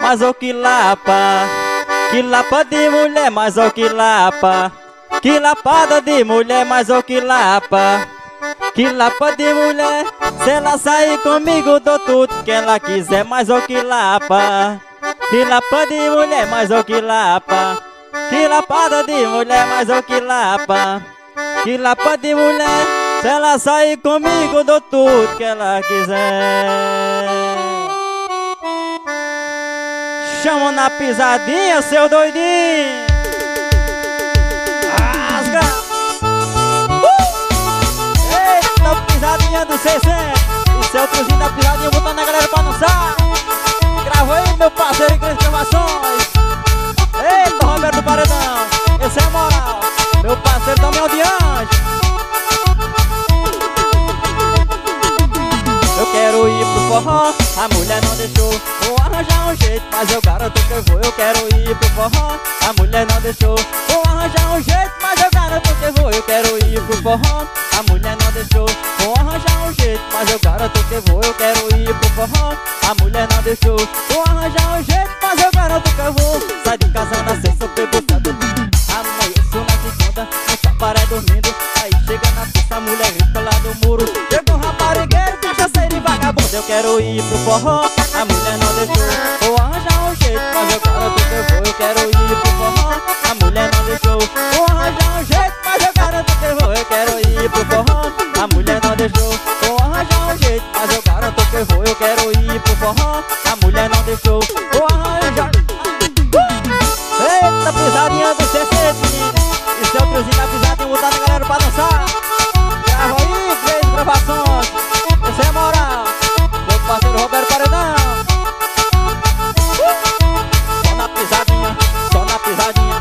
mas o que lapa. Que lapa de mulher, mas o que lapa. Que lapada de mulher, mas o que lapa. Que lapa de mulher, se ela sair comigo dou tudo que ela quiser, mas o que lapa. Que lapa de mulher, mas o que lapa. Que lapada de mulher, mas o que lapa. Que lapa de mulher, se ela sair comigo dou tudo que ela quiser. Chama na pisadinha, seu doidinho. Rasga. Eita, pisadinha do 600. Esse é o trozinho da pisadinha, botando a galera pra dançar. Grava aí, meu parceiro em grandes gravações. Eita, Roberto Paredão, esse é moral. Meu parceiro Damião de Anjo. Eu quero ir pro forró, a mulher não deixou. Vou arranjar um jeito, mas eu garanto que eu vou. Eu quero ir pro forró, a mulher não deixou. Vou arranjar um jeito, mas eu garanto que eu vou. Eu quero ir pro forró, a mulher não deixou. Vou arranjar um jeito, mas eu garanto que eu vou. Eu quero ir pro forró, a mulher não deixou. Vou arranjar um jeito, mas eu garanto que eu vou. Sai de casa na sexta, eu pego sábado. Amanheço na segunda, no cabaré dormindo. Aí chega na sexta, a mulher grita lá do muro. Chegou um raparigueiro, cachaceiro e vagabundo. Eu quero ir pro forró, a mulher não deixou. Vou arranjar um jeito, mas eu garanto que eu vou. Eu quero ir pro forró, a mulher não deixou. Vou arranjar um jeito, mas eu garanto que eu vou. Eu quero ir pro forró, a mulher não deixou. Vou arranjar um jeito, mas eu garanto que eu vou. Eu quero ir pro forró, a mulher não deixou. Vou arranjar. Eita, pisadinha do 60, menino. Esse é o trozinho da pisadinha, botar a galera pra dançar. Grava aí, 3 gravações. Esse é moral. Meu parceiro Roberto Paredão. Só na pisadinha, só na pisadinha.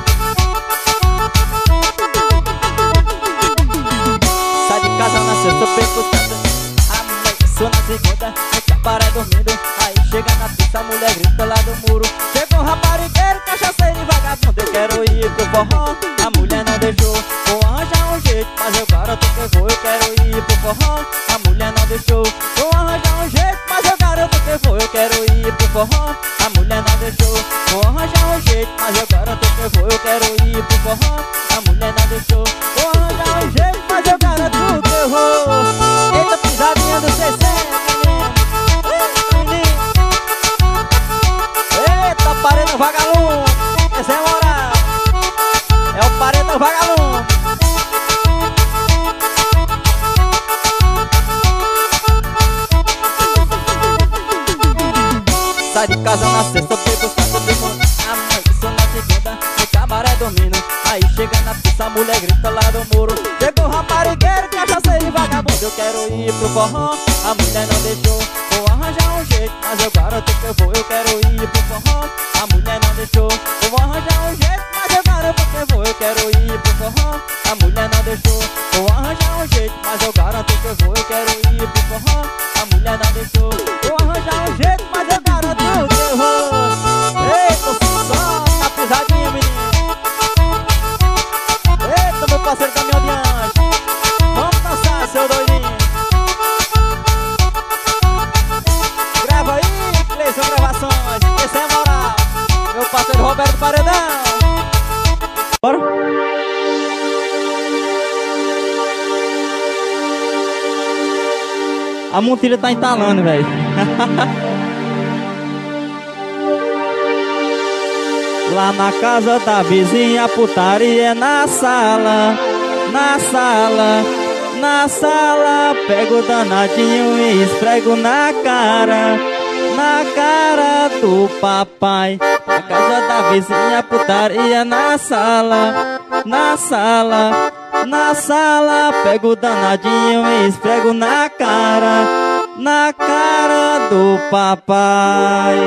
Sai de casa na sexta, percutando. Amanheço na segunda, no cabaré dormindo. Aí chega na pista, a mulher grita lá do muro. Chegou um raparigueiro, cachaceiro e vagabundo. Eu quero ir pro forró, a mulher não deixou. Vou arranjar um jeito, mas eu garanto que eu vou. Eu quero ir pro forró, a mulher não deixou. Vou arranjar um jeito, mas eu garanto que eu vou. Eu quero ir pro forró, a mulher não deixou. Vou arranjar um jeito, mas eu garanto que eu vou. Eu quero ir pro forró, a mulher não deixou. Vou arranjar um jeito, mas eu garanto que eu vou. Eita, pisadinha do 60, menino. Eita, Paredão Vagalume, esse é moral. É o Paredão Vagalume. Sai de casa na sexta, bebo sábado de manhã. Amanheço na segunda, no cabaré dormindo. Aí chega na pista, a mulher grita lá do muro. Chegou raparigueiro, cachaceiro e vagabundo. Eu quero ir pro forró, a mulher não deixou. Vou arranjar um jeito, mas eu garanto que eu vou. Eu quero ir pro forró, a mulher não deixou. Vou arranjar um jeito, mas eu garanto que eu vou. Eu quero ir pro forró, a mulher não deixou. Vou arranjar um jeito, mas eu garanto que eu vou. Eu quero ir pro forró, a mulher não deixou. Vou arranjar um jeito, mas eu garanto que eu vou. Eita, só na pisadinha, menino. Eita, meu parceiro Damião de Anjo. Vamos dançar, seu doidinho. Grava aí, Cleison Gravações. Esse é moral. Meu parceiro Roberto Paredão. Bora. A montilha tá entalando, velho. Lá na casa da vizinha, putaria na sala, na sala, na sala. Pego o danadinho e esfrego na cara do papai. Na casa da vizinha, putaria na sala, na sala, na sala. Pego o danadinho e esfrego na cara do papai.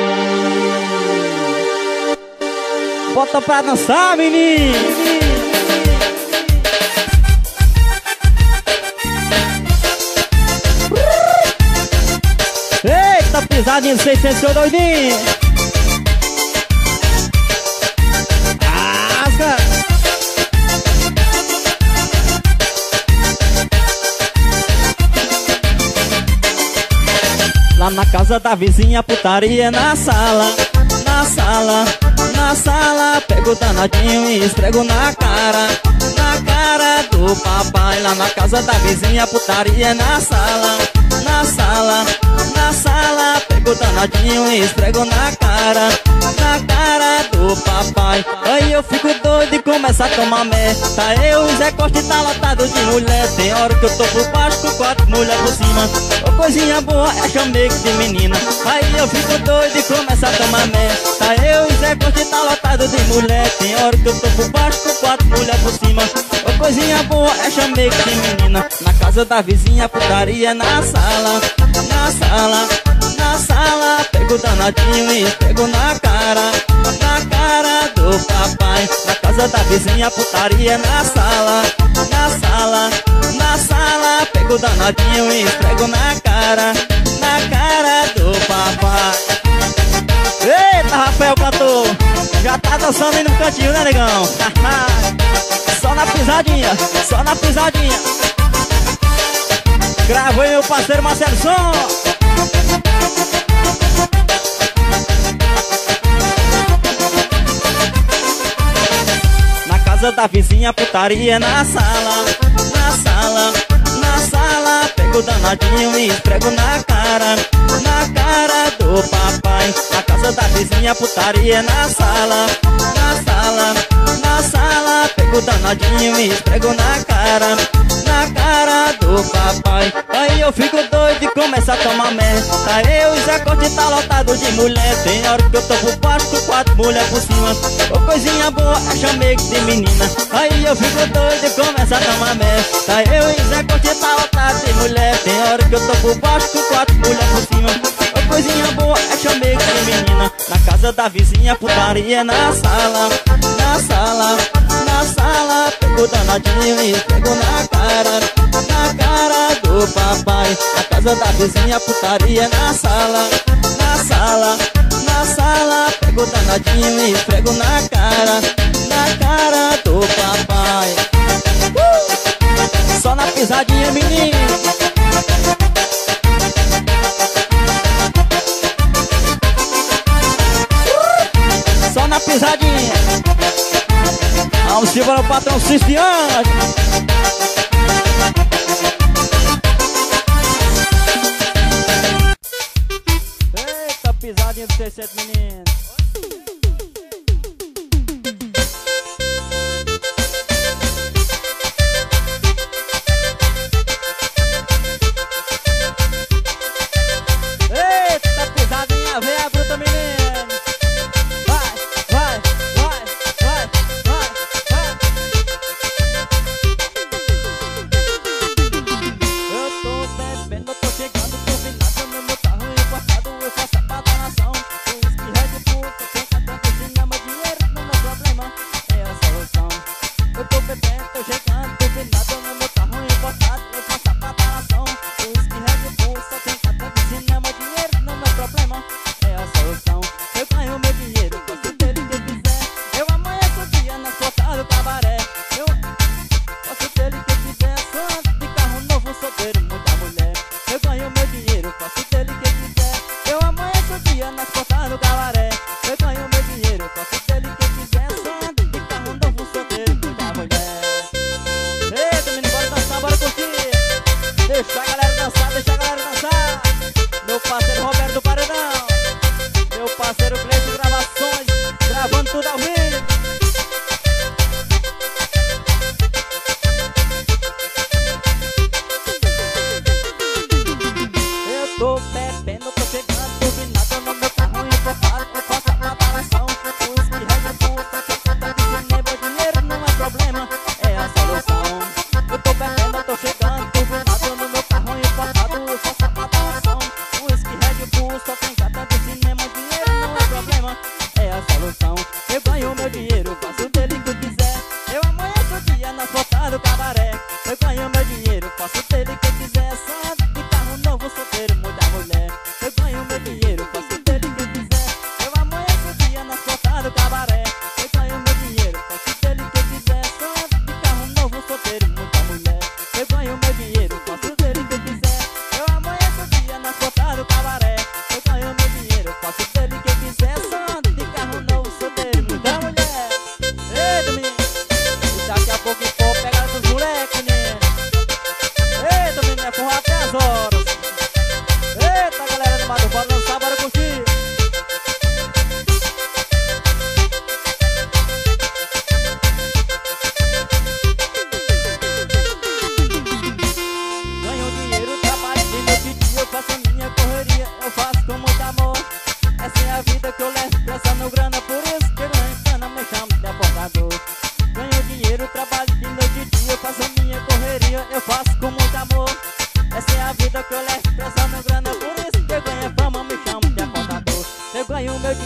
Bota pra dançar, menino. Eita, pisadinha de 600, seu doidinho. Rasga. Lá na casa da vizinha, putaria na sala, na sala, pego o danadinho e esfrego na cara do papai. Lá na casa da vizinha, putaria na sala, pego o danadinho e esfrego na cara do papai. Aí eu fico doido e começo a tomar merda. Tá eu e Zé Costa e tá lotado de mulher. Tem hora que eu tô por baixo com 4 mulheres por cima. Ô, coisinha boa é chamego de menina. Aí eu fico doido e começo a tomar merda. Tá eu e Zé Costa e tá lotado de mulher. Tem hora que eu tô por baixo com 4 mulheres por cima. Ô, coisinha boa é chamego de menina. Na casa da vizinha, putaria na sala, pego o danadinho e pego na cara do papai. Na casa da vizinha, putaria na sala, pego o danadinho e esfrego na cara do papai. Eita, Rafael cantor, já tá dançando aí no cantinho, né, negão? Só na pisadinha, só na pisadinha. Grava aí, meu parceiro Marcelo Som. Na casa da vizinha, putaria na sala, pego o danadinho e esfrego na cara do papai. Na casa da vizinha, putaria na sala, pego o danadinho e esfrego na cara do papai. Aí eu fico doido e começo a tomar merda. Tá eu e Zé Costa e tá lotado de mulher. Tem hora que eu tô por baixo com 4 mulheres por cima. Ô, coisinha boa é chamego de menina. Aí eu fico doido e começo a tomar merda. Tá eu e Zé Costa e tá lotado de mulher. Tem hora que eu tô por baixo com 4 mulheres por cima. Ô, coisinha boa é chamego de menina. Na casa da vizinha, putaria na sala, pego o danadinho e pego na cara do papai. Na casa da vizinha, putaria na sala, pego o danadinho e pego na cara do papai. Só na pisadinha, menino. Só na pisadinha. Vamos Silva no patrão Cristiano. Eita, pisadinha do C7, menino. Eita, pisadinha, vem a bruta, menino. Vai, vai, vai, vai, vai, vai. Eu tô bebendo, eu tô chegando, tô virado no meu carro importado. Eu faço a padrão, o whisky Red Bull, tô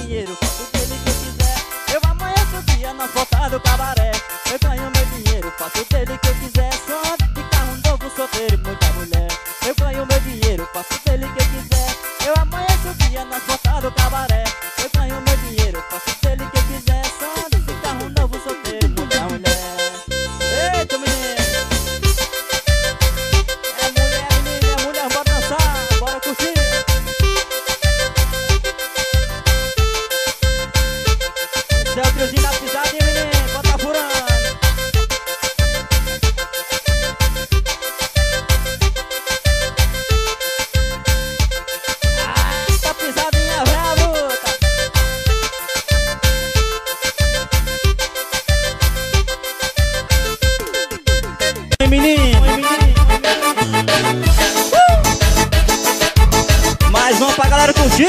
dinheiro, faço dele que eu quiser. Eu amanheço o dia na porta do cabaré. Eu ganho meu dinheiro, faço dele que eu quiser. Só ando de carro novo, solteiro e muita mulher. Eu ganho meu dinheiro, faço dele que eu quiser. Eu amanheço o dia na porta do cabaré. Eu ganho meu dinheiro, faço dele que eu quiser. Só ando de carro novo, solteiro e muita mulher. Eita, menino! É mulher, menina, é mulher, bora dançar, bora curtir. Esse é o triozinho da pisadinha, menino, bota furando. Essa pisadinha vem a luta. Oi, menino. Mais uma pra galera curtir.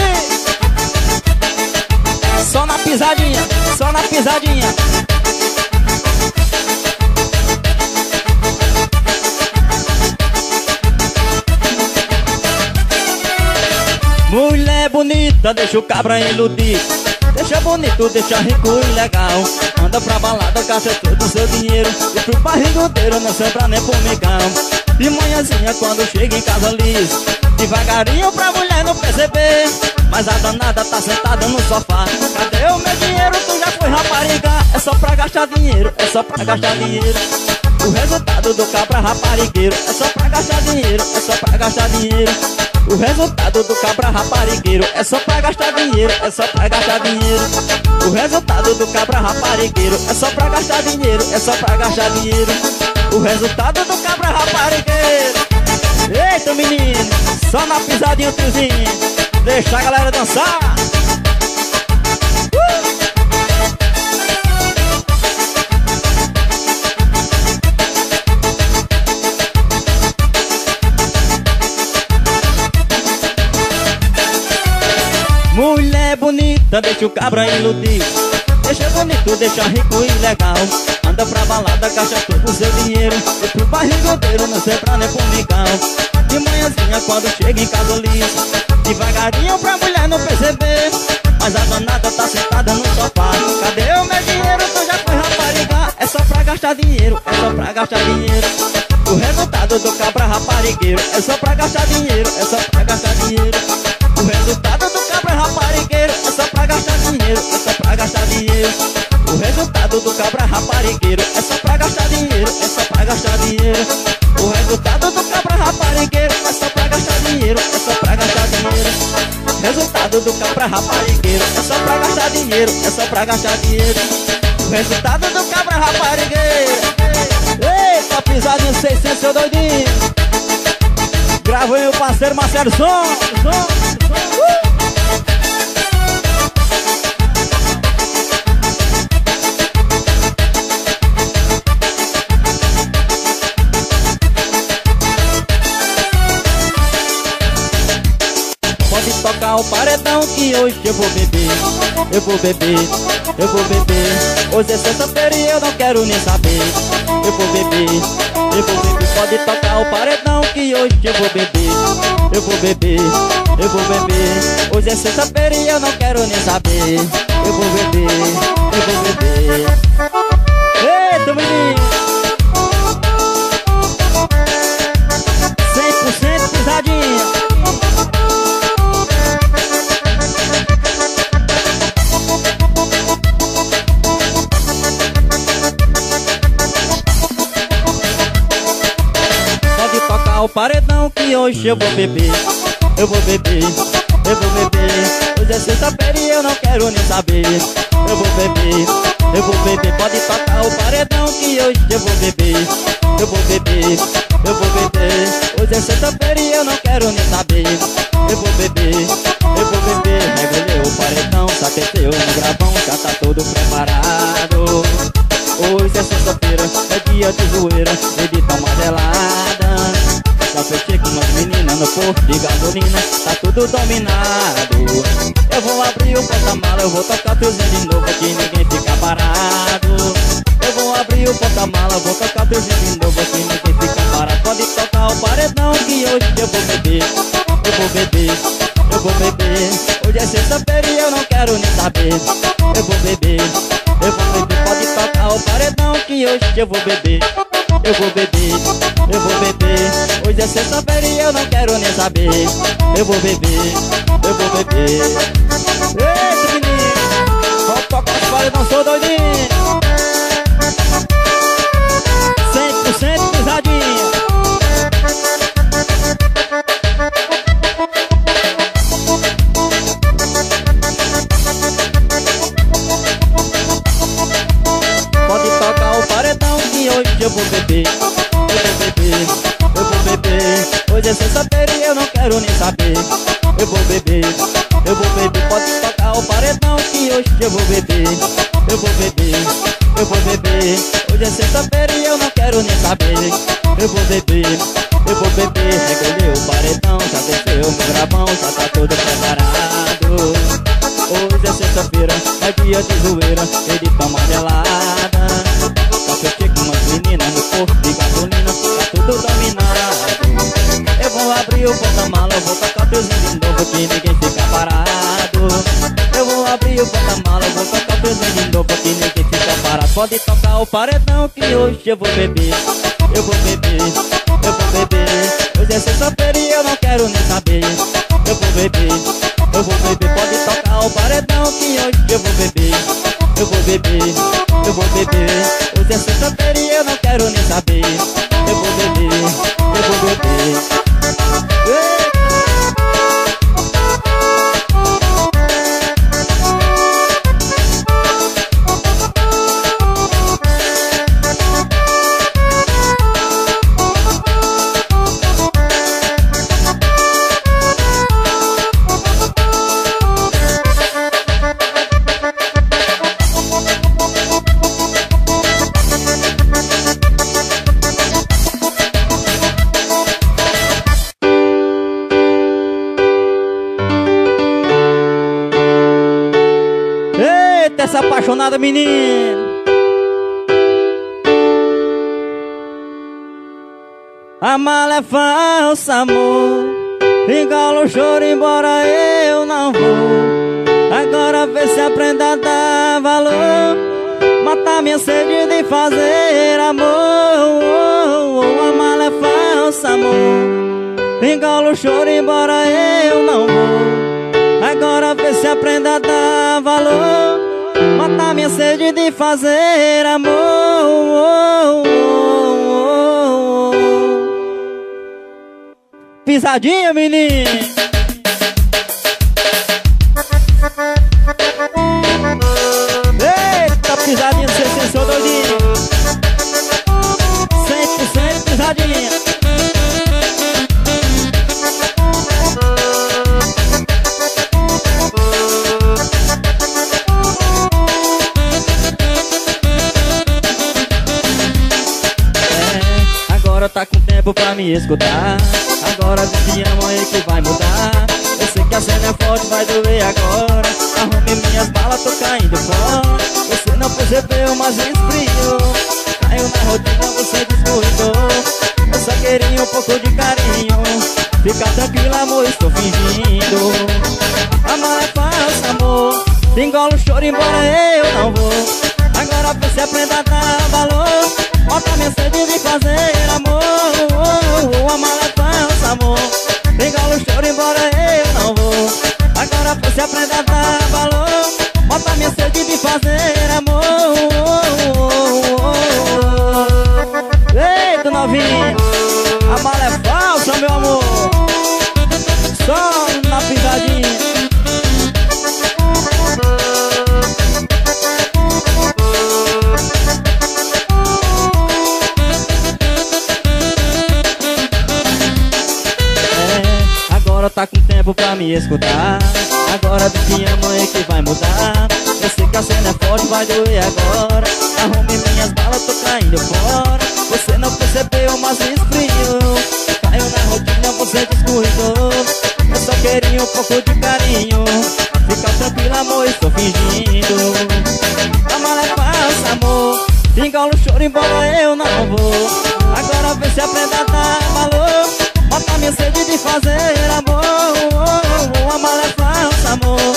Só na pisadinha, só na pisadinha. Mulher bonita, deixa o cabra iludir. Deixa bonito, deixa rico e legal. Anda pra balada, gasta todo o seu dinheiro. E pro barrigudeiro não sobra nem pro migão. De manhãzinha quando chega em casa liso, devagarinho pra mulher não perceber. Mas a danada tá sentada no sofá. Cadê o meu dinheiro? Tu já foi rapariga. É só pra gastar dinheiro, é só pra gastar dinheiro. O resultado do cabra raparigueiro. É só pra gastar dinheiro, é só pra gastar dinheiro. O resultado do cabra raparigueiro. É só pra gastar dinheiro, é só pra gastar dinheiro. O resultado do cabra raparigueiro. É só pra gastar dinheiro, é só pra gastar dinheiro. O resultado do cabra raparigueiro. Eita, menino, só na pisadinha o tiozinho. Deixa a galera dançar. Mulher bonita, deixa o cabra iludir. Deixa bonito, deixa rico e legal. Anda pra balada, gasta todo o seu dinheiro. E pro barrigudeiro não sobra nem pro migão. De manhãzinha quando chega em casa liso, devagarinho pra mulher não perceber. Mas a danada tá sentada no sofá. Cadê o meu dinheiro? Tu já foi rapariga. É só pra gastar dinheiro, é só pra gastar dinheiro. O resultado do cabra raparigueiro. É só pra gastar dinheiro, é só pra gastar dinheiro. O resultado do cabra raparigueiro. É só pra gastar dinheiro, é só pra gastar dinheiro. O resultado do cabra raparigueiro. É só pra gastar dinheiro, é só pra gastar dinheiro. O resultado do cabra raparigueiro. É só pra gastar dinheiro, é só pra gastar dinheiro. Resultado do cabra raparigueiro. É só pra gastar dinheiro, é só pra gastar dinheiro. O resultado do cabra raparigueiro. Eita, pisadinho 600, seu doidinho. Grava aí o parceiro Marcelo Som. Pode tocar o paredão que hoje eu vou beber. Eu vou beber, eu vou beber. Hoje é sexta-feira e eu não quero nem saber. Eu vou beber, eu vou beber. Pode tocar o paredão que hoje eu vou beber. Eu vou beber, eu vou beber. Hoje é sexta-feira e eu não quero nem saber. Eu vou beber, eu vou beber. Eita, menino! 100% pisadinha. O paredão que hoje eu vou beber. Eu vou beber, eu vou beber. Hoje é sexta-feira e eu não quero nem saber. Eu vou beber, eu vou beber. Pode tocar o paredão que hoje eu vou beber. Eu vou beber, eu vou beber. Hoje é sexta-feira e eu não quero nem saber. Eu vou beber, eu vou beber. Regulei o paredão, saqueteu no gravão, já tá todo preparado. Hoje é sexta-feira, é dia de zoeira, ele tá uma gelada. Já fechei com umas meninas no posto de gasolina, tá tudo dominado. Eu vou abrir o porta-mala, eu vou tocar teuzinho de novo, que ninguém fica parado. Eu vou abrir o porta-mala, vou tocar teuzinho de novo, que ninguém fica parado. Pode tocar o paredão que hoje eu vou beber. Eu vou beber, eu vou beber. Hoje Hoje é sexta-feira e eu não quero nem saber. Eu vou beber, pode tocar o paredão que hoje eu vou beber. Eu vou beber, hoje é sexta-feira e eu não quero nem saber. Eu vou beber. Eita menino, pode tocar os paredão, sou doidinho. 100% pisadinha. Pode tocar o paredão que hoje eu vou beber. Hoje é sexta-feira e eu não quero nem saber. Eu vou beber, pode tocar o paredão que hoje eu vou beber. Eu vou beber, hoje é sexta-feira e eu não quero nem saber. Eu vou beber, recolheu o paredão, já desceu meu gravão, já tá todo preparado. Hoje é sexta-feira, é dia de zoeira, ele toma gelada. Café com umas meninas no corpo de gasolina, tá tudo dominado. Eu vou abrir o porta-mala, eu vou tocar pezinho de novo que ninguém fica parado. Eu vou abrir o porta-mala, eu vou tocar pezinho de novo que ninguém fica parado. Pode tocar o paredão que hoje eu vou beber. Eu vou beber, hoje é sexta-feira e eu não quero nem saber. Eu vou beber, pode tocar o paredão que hoje eu vou beber. Eu vou beber, hoje é sexta-feira e eu não quero nem saber. Eu vou beber. Essa apaixonada menina. A mala é falsa, amor. Engola o choro, embora eu não vou. Agora vê se aprenda a dar valor. Matar minha sede de fazer amor. A mala é falsa, amor. Engola o choro, embora eu não vou. Agora vê se aprenda a dar valor. Matar minha sede de fazer amor. Pisadinha, menino. Eita, pisadinha, você sensou doidinho. 100% pisadinha. Tá com tempo pra me escutar. Agora te amo aí que vai mudar. Eu sei que a cena é forte, vai doer agora. Arrume minhas balas, tô caindo fora. Você não percebeu, mas esfriou. Caiu na rotina, você descuidou. Eu só queria um pouco de carinho. Fica tranquila, amor, estou fingindo. Amar é falso, amor. Engola o choro, embora eu não vou. Agora você aprenda a dar valor. Bota minha sede de fazer amor. Amar é falso, amor. Engola o choro, embora eu não vou. Agora você aprenda a dar valor. Bota minha sede de fazer amor. Eita, novinho. Amar é falso, meu amor. Só na pisadinha. Tá com tempo pra me escutar. Agora do que amo é que vai mudar. Eu sei que a cena é forte, vai doer agora. Arrume minhas balas, tô caindo fora. Você não percebeu, mas esfriou. Caiu na rotina, você descuidou. Eu só queria um pouco de carinho. Fica tranquila, amor, estou fingindo. Amar é falso, amor. Engola o choro, embora eu não vou. Agora vê se aprenda a dar valor. Bota minha sede de fazer amor. Amar é falso, amor.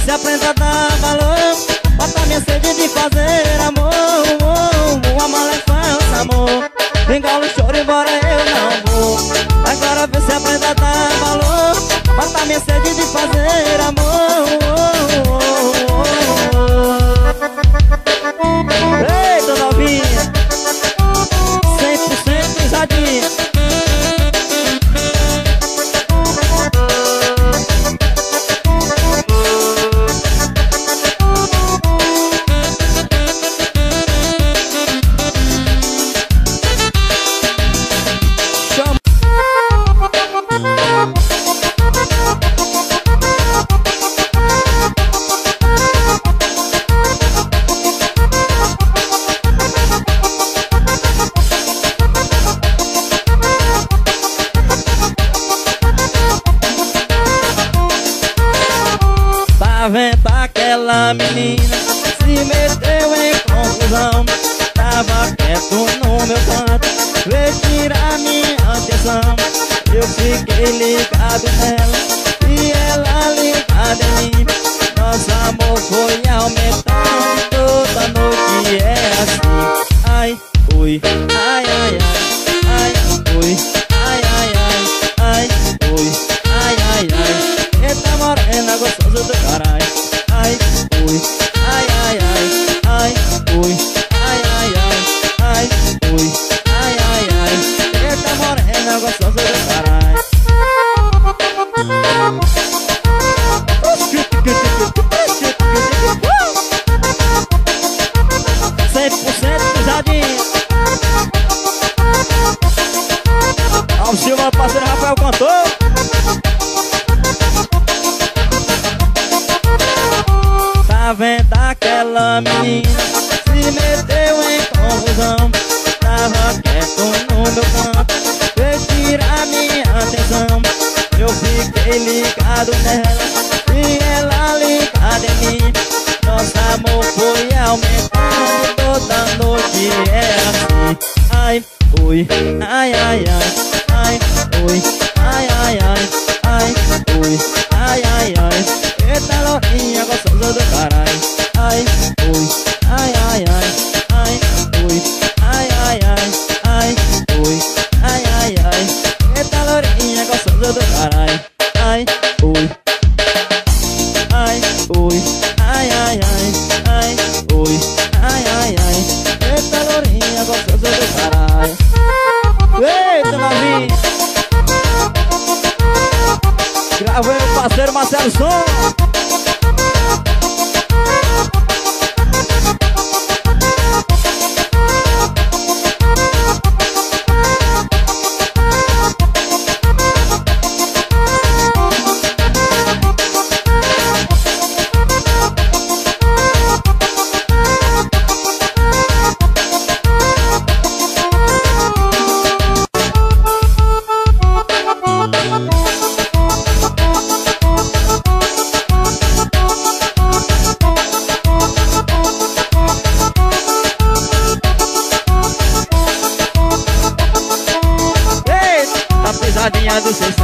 se aprenda a dar valor. Bota minha sede de fazer amor. Amar é falso amor. Engole o choro embora eu não vou. Agora vê se aprenda a dar valor. Bota minha sede de fazer amor. Eita novinha, 100% pisadinha. Tá vendo aquela menina se meteu em confusão? Tava quieto no meu canto, veio tirar minha atenção. Eu fiquei ligado nela e ela ligada em mim. Nosso amor foi aumentando, toda noite é assim. Ai, ui, ai, ai, ai, ai, ui, ai, ai, ai, ai, ui, ai, ai, ai. Eita morena gostosa do caralho. Ai, ui, ai, ai, ai, ai, ui, ai, ai, ai, ai, ui, ai, ai, ai. Eita morena gostosa do caralho. 100% pisadinha. Ao Silva, parceiro Rafael cantou. Tá vendo aquela menina se meteu em confusão? Tava quieto no meu canto, veio tirar minha atenção. Eu fiquei ligado nela e ela ligada em mim. Nosso amor foi aumentando, toda noite é assim. Ai, ui, ai, ai, ai, ai, ui, ai, ai, ai, ai, ui, ai, ai, ai. Eita lourinha gostosa do caralho. Ai, ui, ai, ai, ai, ai, ui, ai, ai, ai, ai, ui, ai, ai, ai. Eita lourinha gostosa do caralho. Ai, ui, ai, ui, ai, ai, ai, ai, ui, ai, ai, ai. Eita lourinha gostosa do caralho. Eita novinha, gravei o parceiro Marcelo Som. Do 60.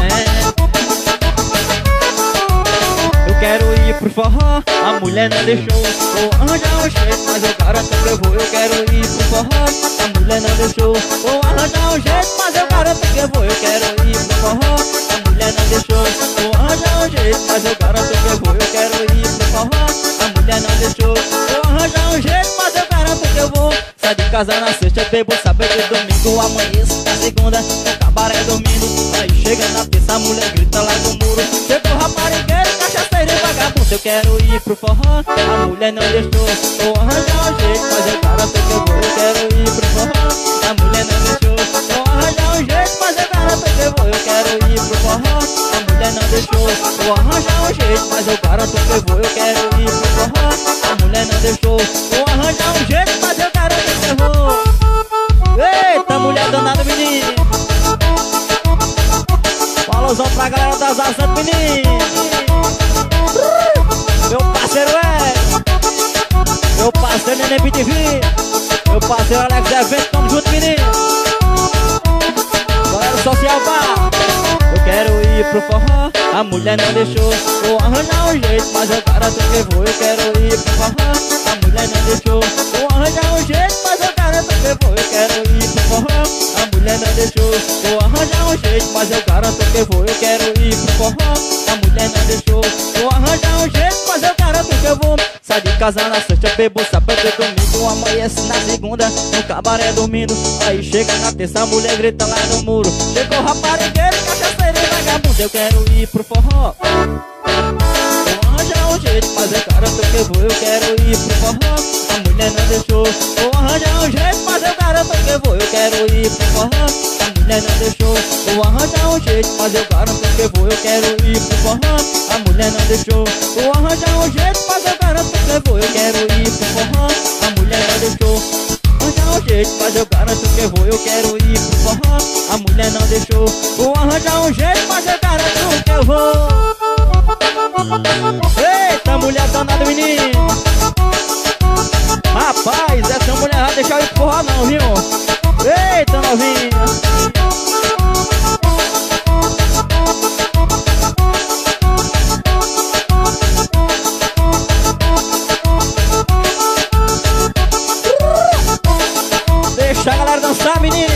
Eu quero ir pro forró, a mulher não deixou. Vou arranjar um jeito, mas eu garanto que eu vou. Eu quero ir pro forró, a mulher não deixou. Vou arranjar um jeito, mas eu garanto que eu vou. Eu quero ir pro forró, a mulher não deixou. Vou arranjar um jeito, mas eu garanto que eu vou. Eu quero ir pro forró, a mulher não deixou. Vou arranjar um jeito, mas eu garanto que eu vou. Sai de casa na sexta, bebo sábado e domingo. Amanheço na segunda, no cabaré dormindo. Aí chega na terça, a mulher grita lá do muro. Chegou raparigueiro, cachaceiro e vagabundo. Eu quero ir pro forró, a mulher não deixou. Vou arranjar um jeito, mas eu garanto que eu vou. Eu quero ir pro forró, a mulher não deixou. Vou arranjar um jeito, mas eu garanto que eu vou. Eu quero ir pro forró, a mulher não deixou. Vou arranjar um jeito, mas eu garanto que eu vou. Eu quero ir pro forró, a mulher não deixou. Vou arranjar um jeito, mas eu garanto que eu vou. Eita, mulher danada, menino. Falauzão pra galera das asas, menino. Meu parceiro meu parceiro Neném BTV, meu parceiro Alex Evento, tamo junto, menino. Galera social bar. Eu quero ir pro forró, a mulher não deixou. Vou arranjar um jeito, mas eu garanto que vou. Eu quero ir pro forró, a mulher não deixou. Vou arranjar um jeito, mas eu garanto que vou. Eu quero ir pro forró, a mulher não deixou. Vou arranjar um jeito, mas eu garanto que vou. Eu quero ir pro forró, a mulher não deixou. Vou arranjar um jeito, mas eu garanto que eu vou. Sai de casa na sexta, bebo sábado e domingo. Amanhece na segunda, no cabaré dormindo. Aí chega na terça, a mulher grita lá no muro. Chegou raparigueiro, cachaceiro e vagabundo. Eu quero ir pro forró, vou arranjar um jeito, mas eu garanto que eu vou. Eu quero ir pro forró, a mulher não deixou. Vou arranjar um jeito, mas eu garanto que eu vou. Eu quero ir pro forró, a mulher não deixou. Vou arranjar um jeito, mas eu garanto que eu vou. Eu quero ir pro forró, a mulher não deixou. Vou arranjar um jeito, mas eu garanto que eu vou. Eu quero ir pro forró, a mulher não deixou. Arranjar um jeito, mas eu garanto que eu vou. Eu quero ir pro forró, a mulher não deixou. Vou arranjar um jeito, mas eu garanto que eu vou. Eita, mulher danada, menino. Rapaz, essa mulher vai deixar eu ir pro forró não, viu? Eita, novinha. Deixa a galera dançar, menino.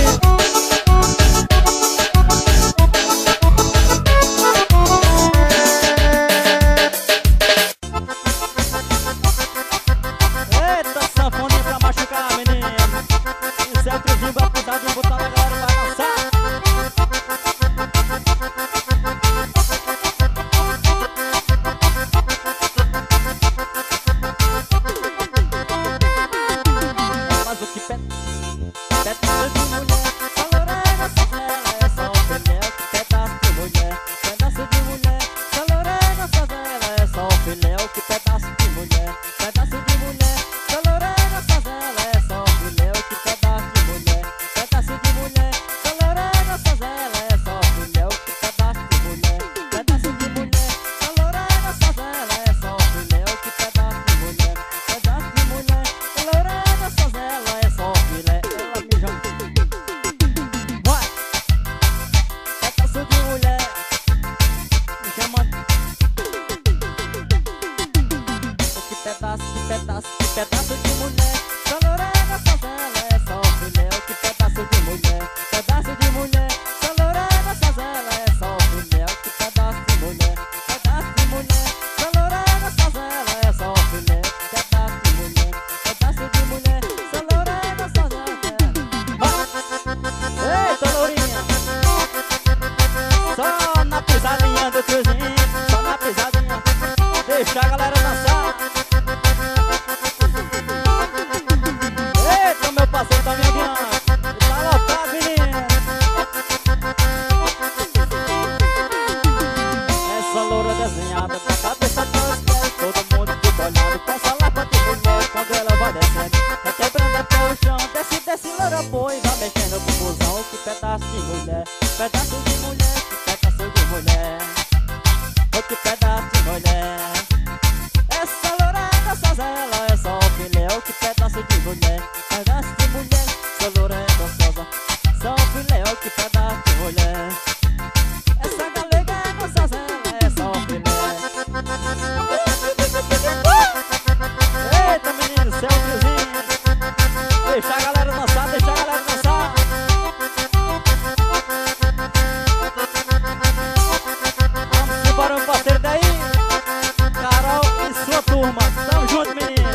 Eita, sanfoninha pra machucar, menino. Isso é o trizinho pra puxar de botar a galera pra dançar. Mas o que pede? Pedaço de mulher, só lorena, só zela, é só filé. Pedaço de mulher, pedaço de mulher, só lorena, só zela, é só filé. Que pedaço de mulher, pedaço de mulher, só lorena, só zela, é só filé. Que pedaço de mulher, pedaço de mulher, só lorena, só zela, é só filé. Que pedaço de mulher, pedaço de mulher, só lorena, só zela, é só filé. Que pedaço de mulher, pedaço de mulher, só lorena, só zela, é só filé. Vai! Pedaço de mulher, me chamando. Que pedaço de mulher, só lorena, só zela, é só filé. Que pedaço de mulher, pedaço de mulher, só lorena, só zela, é só filé. Que pedaço de mulher, só lorena, só zela, é só filé. Pedaço de mulher, só lorena, só zela. Eita, lourinha, só na pisadinha do tiozinho, só na pisadinha, deixa a galera dançar. Eita, meu parceiro tá me guiando, tá lotado, menino. Essa loura desenhada, da cabeça até os pés, todo mundo fica olhando pra essa lapa de mulher. Quando ela vai descendo, vai quebrando até o chão. Desce, desce, loura boa, e vai mexendo com o busão. Que pedaço de mulher, pedaço de mulher, que pedaço de mulher. Oh, que pedaço de mulher. Essa loura só zela, é só filé. Oh, que pedaço de mulher, pedaço de mulher, só loura é gostosa, só filé. Oh, que pedaço de mulher. Essa galega é gostosa, é só filé. Eita, menino, céu vizinho. Deixa a galera dançar, deixa a galera dançar. Vamos embora, um parceiro daí. Carol e sua turma, tamo junto, menino.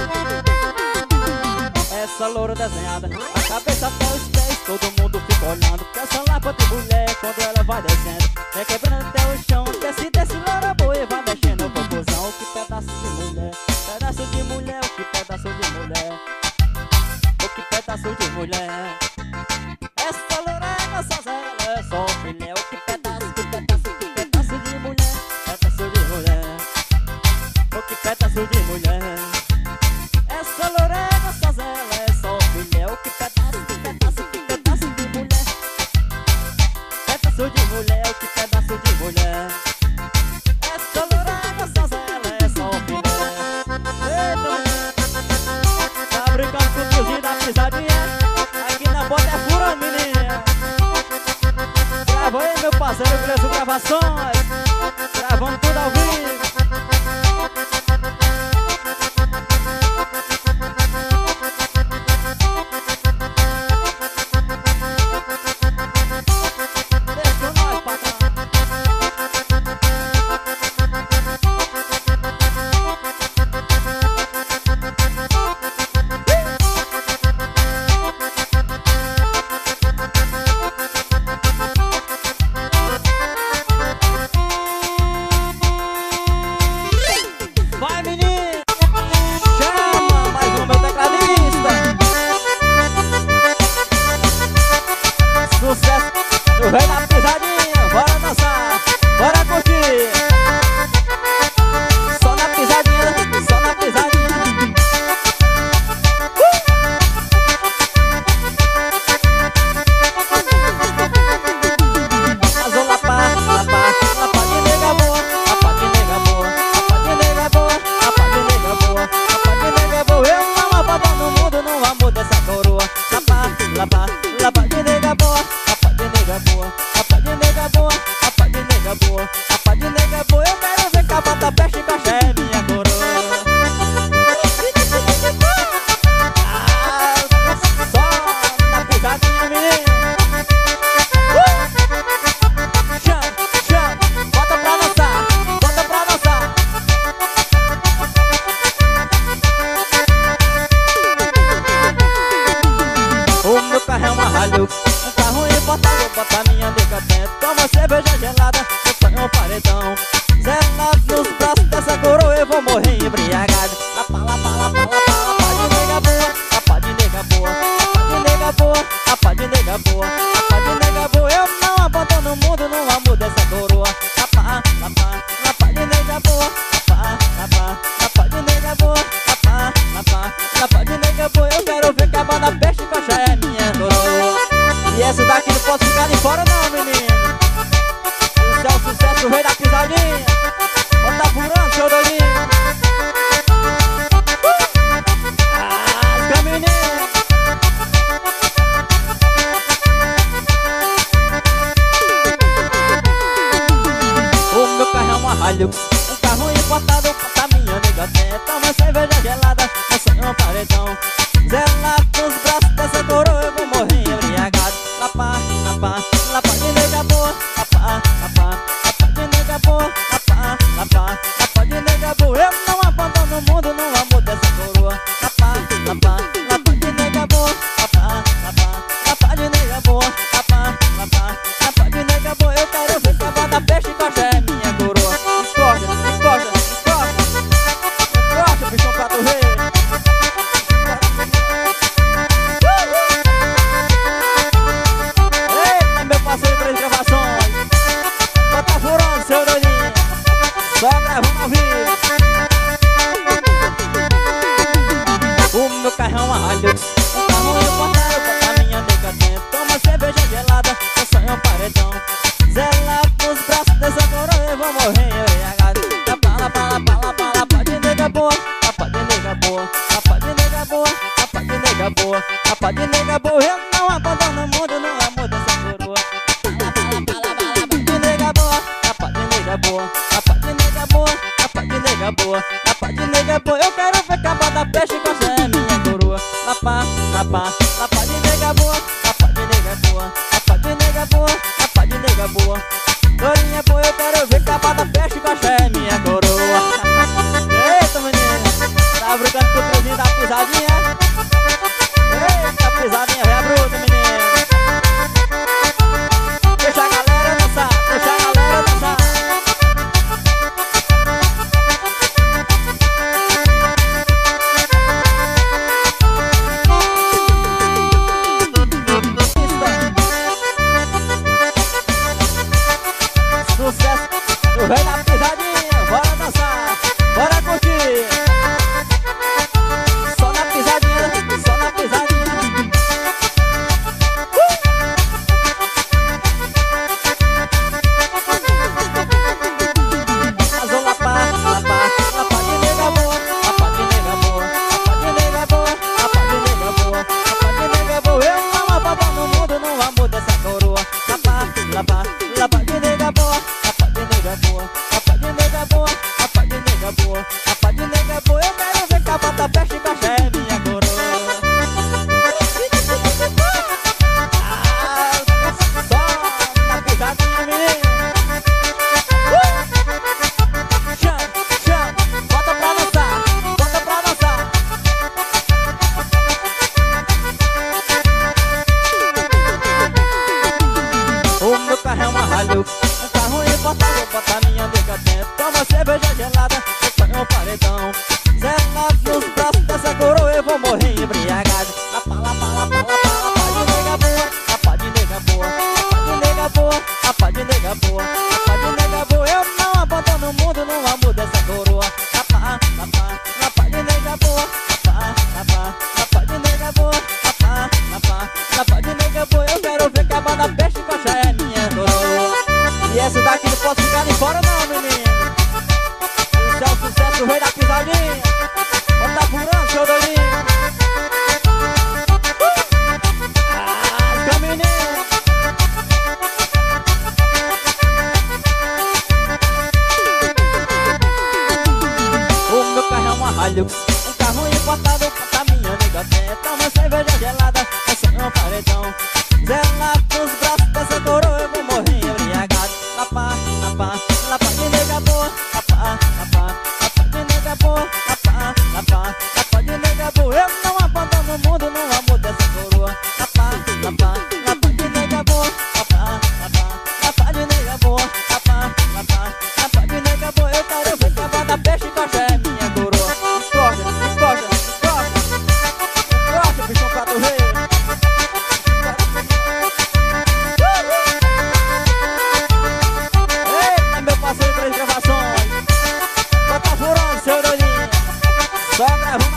Essa loura desenhada, a cabeça até os pés, todo mundo fica olhando pra essa lapa de mulher. Quando ela vai descendo, é quebrando até o chão. Desce, desce, loura boa, e vai mexendo no popozão. Que pedaço de mulher, pedaço de mulher, que pedaço de mulher. Oh, que pedaço de mulher. Essa loura só zela, é só filé. Oh, que pedaço de mulher, pedaço de mulher. Oh, que pedaço de mulher. Essa loura só zela, é só filé. Oh, que pedaço de mulher, pedaço de mulher. Oh, que pedaço de mulher. Essa loura só zela, é só filé. Eita, tá brincando com o tiozinho da pisadinha. Aqui na bota é fura, menina. Grava aí, meu parceiro, Gleison Gravações. Grava paredão. Zelado nos braços dessa coroa, eu vou morrer embriagado. Lapa, lapa, lapa, lapa, lapa de nega boa, lapa de nega boa, lapa de nega boa, lapa de nega boa, lapa de nega boa. Eu não abandono o mundo no amor dessa coroa. Lapa, lapa, lapa de nega boa, lapa, lapa, lapa de nega boa, lapa, lapa, lapa de nega boa. Eu quero ver que a banda Peste Coxa é minha coroa. E essa daqui não pode ficar de fora não, menino. Isso é o sucesso, o rei da pisadinha. Bota furando, seu doidinho. O meu carro é uma Hilux, um carro importado pra minha nega tem. Toma cerveja gelada, essa é um paredão. Zelado nos braços dessa coroa, eu vou morrer embriagado. Lapa, lapa, lapa de nega boa, lapa, lapa, lapa de nega boa, lapa, lapa, lapa de nega boa. Eu não abandono o mundo no amor dessa coroa. Lapa, lapa, lapa de nega boa, lapa, lapa, lapa de nega boa, lapa, lapa, lapa de nega boa. Eu quero ver que a banda Peste Coxa é minha coroa. Escorda, escorda, escorda, escorda, bichão prato rei. Passei 3 gravações. Bota furando, seu doidinho. Só gravando ao vivo. O meu carro é uma Hilux, um carro importado pra minha nega dentro. Toma cerveja gelada, eu sonho um paredão. Zelado nos braços dessa coroa, eu vou morrer embriagado. Lapa, lapa, lapa, lapa, lapa de nega boa, lapa de nega boa, lapa de nega boa, lapa de nega boa, lapa de nega boa. Eu não abandono o mundo no amor dessa coroa. Boa, lapa de nega boa, lapa de nega boa, lapa de nega boa. Eu quero ver que a banda Peste Coxa é minha coroa. Lapa, lapa, lapa de nega boa, lapa de nega boa, lapa de nega boa, lapa de nega boa. Dorinha boa, eu quero ver que a banda Peste Coxa é minha coroa. Eita, menino, tá brincando com o trezinho da pisadinha? Eita, pisadinha, é bruta, menino. Deixa a galera dançar, deixa a galera dançar. Sucesso, o rei da pisadinha, bora dançar, bora curtir. Só na pisadinha, só na pisadinha. Azul, lapa, lapa, lapa de nega boa, lapa de nega boa, lapa de nega boa, lapa de nega boa, lapa de nega boa. Eu não abandono o mundo no amor dessa coroa. Lapa, lapa, lapa de nega boa, lapa de nega boa, lapa de nega boa, lapa de nega boa, lapa de nega boa. Eu quero ver que a banda Peste Coxa é minha coroa. Só na pisadinha, menino. Chama, chama, bota pra dançar, bota pra dançar. O meu carro é uma Hilux, um carro importado pra minha nega dentro. Toma cerveja gelada, eu sonho um paredão. Zelado nos braços dessa coroa, eu vou morrer embriagado. Lapa, lapa, lapa, lapa, lapa de nega boa, lapa de nega boa, lapa de nega boa, lapa de nega boa, lapa de nega boa. Eu não abandono o mundo no amor dessa coroa. Lapa, lapa, lapa de nega boa, lapa, lapa, lapa de nega boa, lapa, lapa, lapa de nega boa. Eu quero ver que a banda Peste Coxa é minha coroa. E essa daqui não pode ficar de fora não, menino. Isso é o sucesso, o rei da pisadinha. Bota furando, seu doidinho. Menino. O meu carro é uma Hilux, um carro importado pra minha nega tem. Toma cerveja gelada, essa é um paredão. Zelado nos braços dessa coroa, eu vou morrer embriagado. Lapa, lapa, lapa de nega boa, lapa, lapa, lapa de nega boa, lapa, lapa, lapa de nega boa. Eu não abandono o mundo no amor dessa coroa. Lapa, lapa, lapa de nega boa, lapa, lapa, lapa de nega boa, lapa, lapa,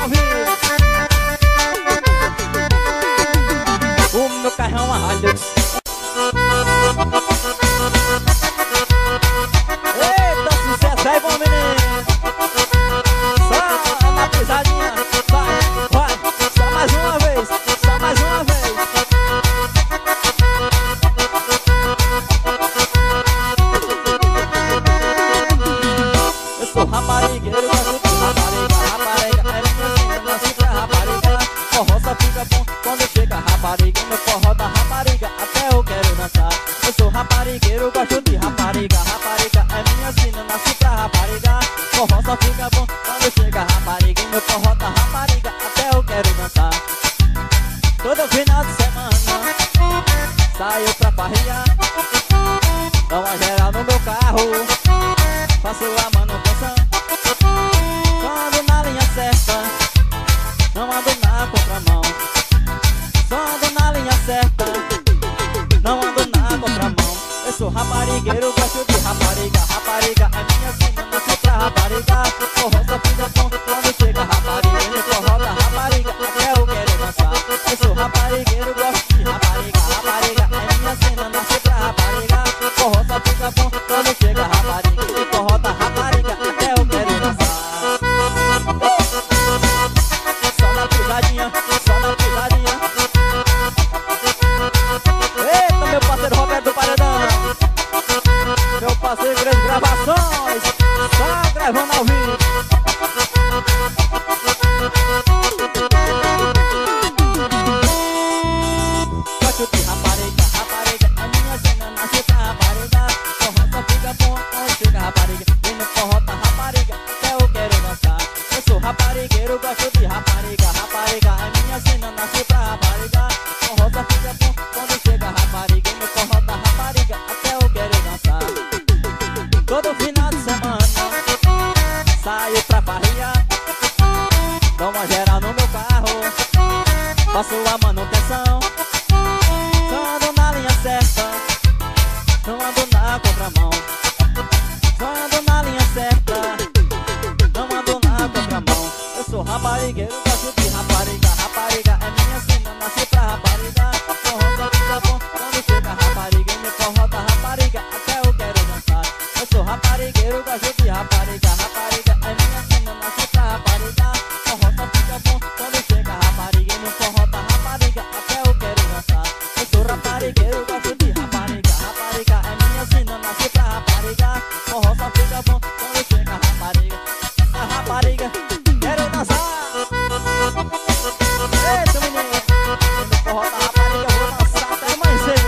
ao vivo. O meu carro é uma Hilux. Eita, sucesso aí, bom menino. Só na pisadinha. Vai, só mais uma vez. Só mais uma vez. Eu sou raparigueiro, gosto de rapariga. Rapariga é minha sina, nasci pra rapariga. Forró só fica bom quando chega rapariga. No forró da rapariga, até eu quero dançar. Eu sou raparigueiro, gosto de rapariga. Rapariga é minha sina, nasci pra rapariga. Forró só fica bom quando chega rapariga. No forró da rapariga, até eu quero dançar. Todo final de semana saio pra farrear. Dá uma geral no meu carro, faço a manutenção. Só ando na linha certa, não ando na contramão. Só ando na linha certa, não ando na contramão. Eu sou raparigueiro, gosto de rapariga. Rapariga é minha sina, nasci pra rapariga. Forró só fica bom quando chega rapariga. No forró da rapariga, até eu quero dançar. Eu sou raparigueiro, gosto de rapariga. Rapariga é minha sina, nasci pra rapariga. Forró só fica bom quando chega rapariga. No forró da rapariga, até eu quero dançar. Só na pisadinha, só na pisadinha. Eita, meu parceiro Roberto do Paredão. Meu parceiro Grandes Gravações. Só gravando ao vivo. Gosto de rapariga. Rapariga é minha cena, nasci pra rapariga. Forró só fica bom quando chega rapariga. Vem no forró da rapariga, até eu quero dançar. Eu sou raparigueiro, gosto de rapariga. Rapariga é minha cena, nasci pra rapariga. Forró só fica bom quando chega rapariga. No forró da rapariga, até eu quero dançar. Todo final de semana saio pra farrear. Dou uma geral no meu carro, faço a manutenção. Só ando na linha certa, não ando na contramão. Só ando na linha certa, não ando na contramão. Eu sou raparigueiro, gosto de rapariga. Rapariga é minha sina, nasci pra rapariga. Forró só fica bom quando chega rapariga. E no forró da rapariga, até eu quero dançar. Eu sou raparigueiro, gosto de rapariga. Rapariga é minha sina, nasci pra rapariga. Forró só fica bom quando chega rapariga. E no forró da rapariga, até eu quero dançar. Eu sou raparigueiro, gosto de rapariga. Rapariga é minha sina, nasci pra rapariga. Forró só fica bom quando chega rapariga. A rapariga, quero dançar. Eita, menino, no forró da rapariga eu vou dançar até amanhecer.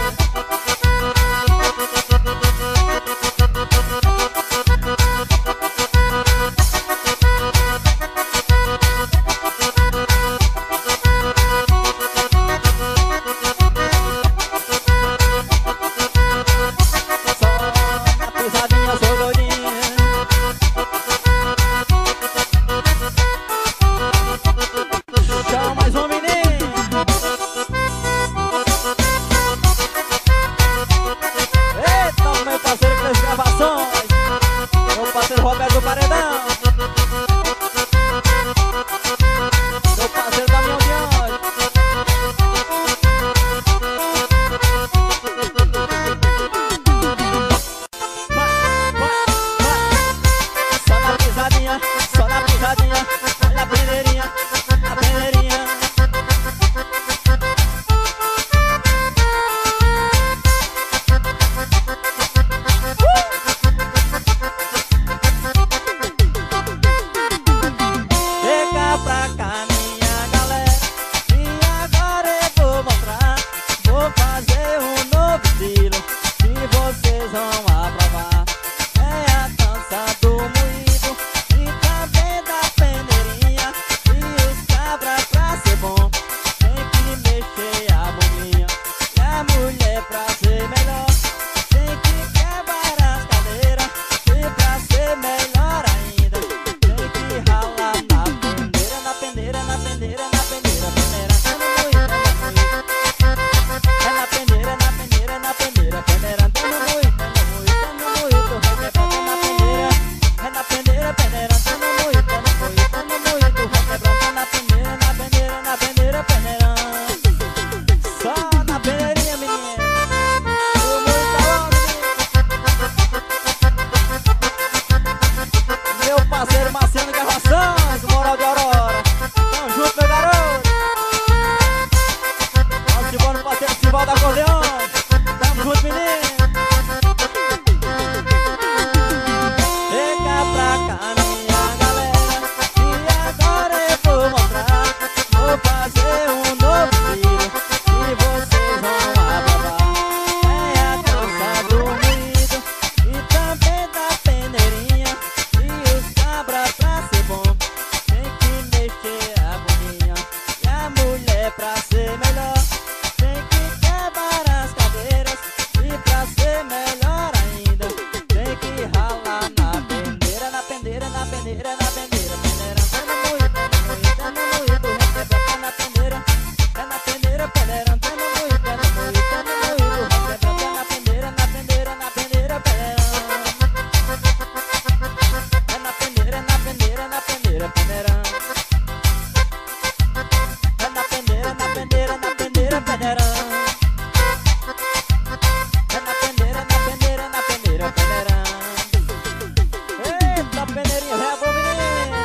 Eita, peneirinho, rebo, menino.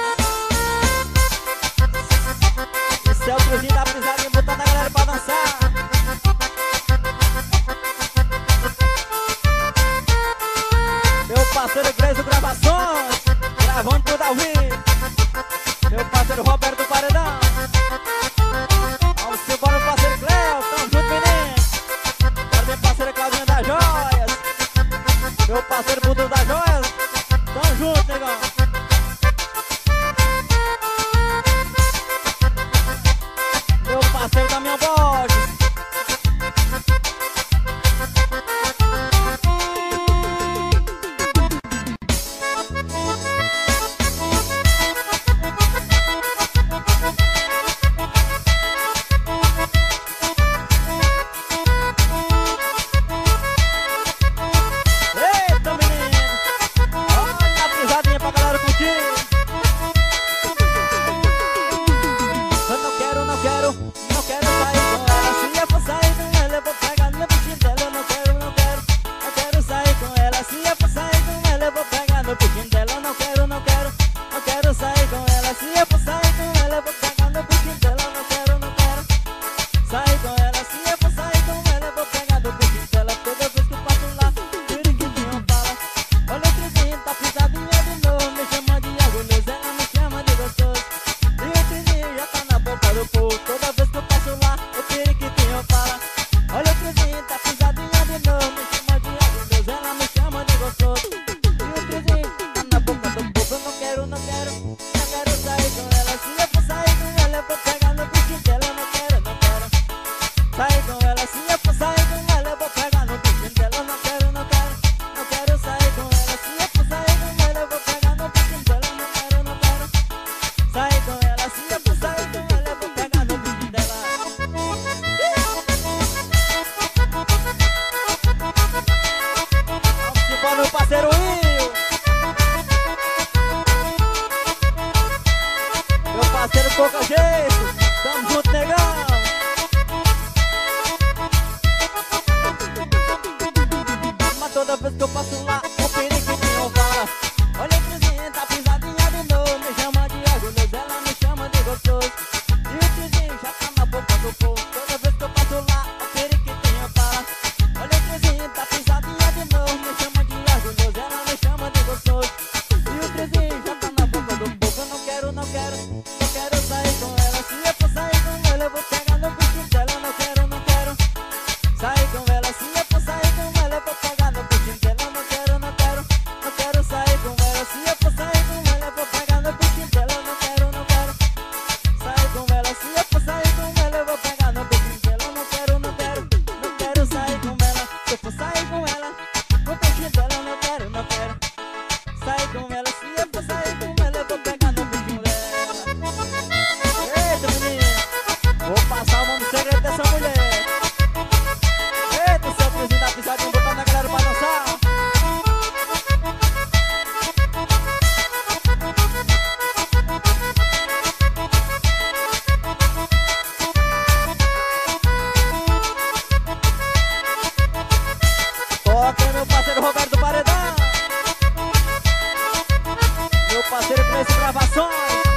Esse é o criozinho da pisadinha, botando a galera pra dançar. Meu parceiro Gleiso Gravações, gravando tudo ao vivo. Meu parceiro Roberto Paredão. Vamos embora, parceiro Cleo, tamo junto, menino. Quero minha parceira Claudinha das Joias. Meu parceiro Budu das Joias. Tamo junto, negão. Meu parceiro Damião Borges. Parceiro pouca jeito, tamo junto, negão. Mas toda vez que eu passo lá, o periquitinho fala: olha o Trizinho, tá pisadinha de novo. Me chama de orgulhoso, ela me chama de gostoso. E o Trizinho já tá na boca do povo. Toda vez que eu passo lá, o periquitinho fala: olha o Trizinho, tá pisadinha de novo. Me chama de orgulhoso, ela me chama de gostoso. E o Trizinho já tá na boca do povo. Eu não quero, não quero sair com ela. Se eu for sair com ela, eu vou pegar no buchinho dela. Não quero sair com ela. Se eu for sair com ela, eu vou pegar no buchinho dela. Não quero sair com ela. Se eu for sair com ela, eu vou pegar no buchinho dela. Não quero sair com ela. Se eu for sair com ela, eu vou pegar no buchinho dela. Não quero sair com ela. Se eu for sair com ela, no buchinho dela. Não quero sair com ela. Se eu for sair com ela, eu vou pegar no buchinho dela. Vou passar o nome segredo dessa mulher. Eita, seu Trizinho da pisadinha, botando a galera pra dançar. Toca meu parceiro Roberto Paredão. Meu parceiro Gleiso Gravações.